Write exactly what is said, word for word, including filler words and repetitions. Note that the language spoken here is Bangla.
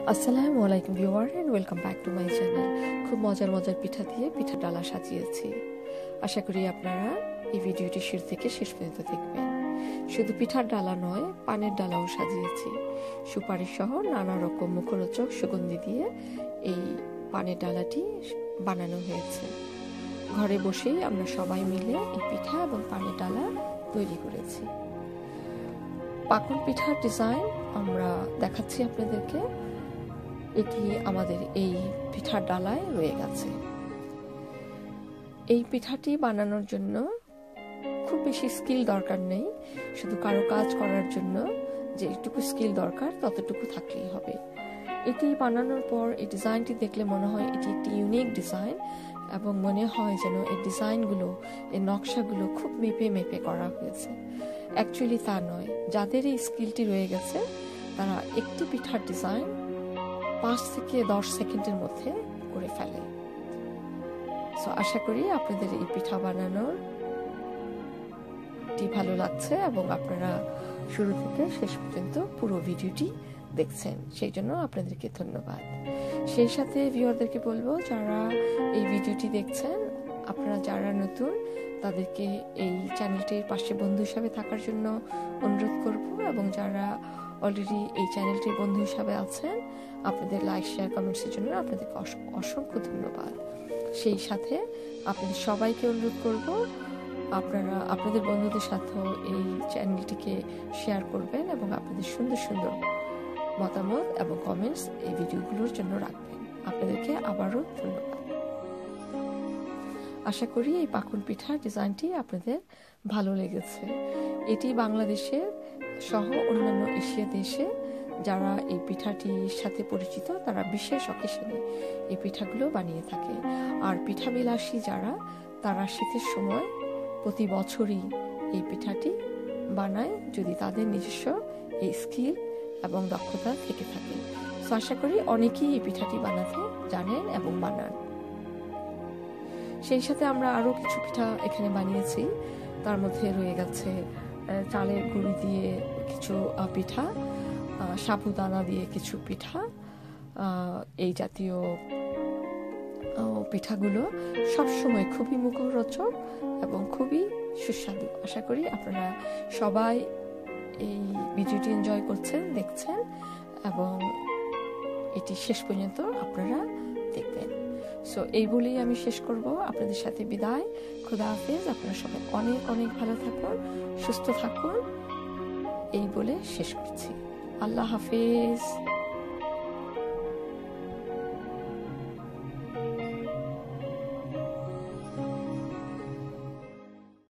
আসসালামু আলাইকুম viewer and welcome back to my channel. খুব মজার মজার পিঠা দিয়ে পিঠার ডালা সাজিয়েছি। আশা করি আপনারা এই ভিডিওটি শুরু থেকে শেষ পর্যন্ত দেখবেন। শুধু পিঠার ডালা নয়, পানের ডালাও সাজিয়েছি। সুপারি সহ নানা রকম মুখরোচক সুগন্ধি দিয়ে এই পানের ডালাটি বানানো হয়েছে। ঘরে বসেই আমরা সবাই মিলে এই পিঠা এবং পানের ডালা তৈরি করেছি। পাকন পিঠার ডিজাইন আমরা দেখাচ্ছি আপনাদেরকে। এটি আমাদের এই পিঠার ডালায় রয়ে গেছে। এই পিঠাটি বানানোর জন্য খুব বেশি স্কিল দরকার নেই, শুধু কারো কাজ করার জন্য যেটুকু স্কিল দরকার ততটুকু থাকলেই হবে। এটি বানানোর পর এই ডিজাইনটি দেখলে মনে হয় এটি একটি ইউনিক ডিজাইন, এবং মনে হয় যেন এই ডিজাইনগুলো, এই নকশাগুলো খুব মেপে মেপে করা হয়েছে। অ্যাকচুয়ালি তা নয়। যাদের এই স্কিলটি রয়ে গেছে তারা একটি পিঠার ডিজাইন পাঁচ থেকে দশ সেকেন্ডের মধ্যে করে ফেলে। সো আশা করি আপনাদের এই পিঠা বানানোর ভালো লাগছে এবং আপনারা শুরু থেকে শেষ পর্যন্ত পুরো ভিডিওটি দেখছেন, সেই জন্য আপনাদেরকে ধন্যবাদ। সেই সাথে ভিউয়ারদেরকে বলবো, যারা এই ভিডিওটি দেখছেন, আপনারা যারা নতুন তাদেরকে এই চ্যানেলটির পাশে বন্ধু হিসাবে থাকার জন্য অনুরোধ করব, এবং যারা অলরেডি এই চ্যানেলটির বন্ধু হিসাবে আছেন আপনাদের লাইক শেয়ার কমেন্টসের জন্য আপনাদেরকে অসংখ্য ধন্যবাদ। সেই সাথে আপনাদের সবাইকে অনুরোধ করব, আপনারা আপনাদের বন্ধুদের সাথেও এই চ্যানেলটিকে শেয়ার করবেন এবং আপনাদের সুন্দর সুন্দর মতামত এবং কমেন্টস এই ভিডিওগুলোর জন্য রাখবেন। আপনাদেরকে আবারও ধন্যবাদ। আশা করি এই পাকন পিঠার ডিজাইনটি আপনাদের ভালো লেগেছে। এটি বাংলাদেশের সহ অন্যান্য এশিয়া দেশে যারা এই পিঠাটির সাথে পরিচিত তারা বিশেষ অকেশনে এই পিঠাগুলো বানিয়ে থাকে। আর পিঠা বিলাসী যারা, তারা শীতের সময় প্রতি বছরই এই পিঠাটি বানায়, যদি তাদের নিজস্ব এই স্কিল এবং দক্ষতা থেকে থাকে। তো আশা করি অনেকেই এই পিঠাটি বানাতে জানেন এবং বানান। সেই সাথে আমরা আরো কিছু পিঠা এখানে বানিয়েছি। তার মধ্যে রয়ে গেছে চালের গুঁড়ি দিয়ে কিছু পিঠা, সাবুদানা দিয়ে কিছু পিঠা। এই জাতীয় পিঠাগুলো সবসময় খুবই মুখরোচক এবং খুবই সুস্বাদু। আশা করি আপনারা সবাই এই ভিডিওটি এনজয় করছেন, দেখছেন, এবং এটি শেষ পর্যন্ত আপনারা দেখবেন। সো এই বলেই আমি শেষ করব, আপনাদের সাথে বিদায়। খোদা হাফেজ। আপনারা সবাই অনেক অনেক ভালো থাকুন, সুস্থ থাকুন, এই বলে শেষ করছি। আল্লাহ হাফেজ।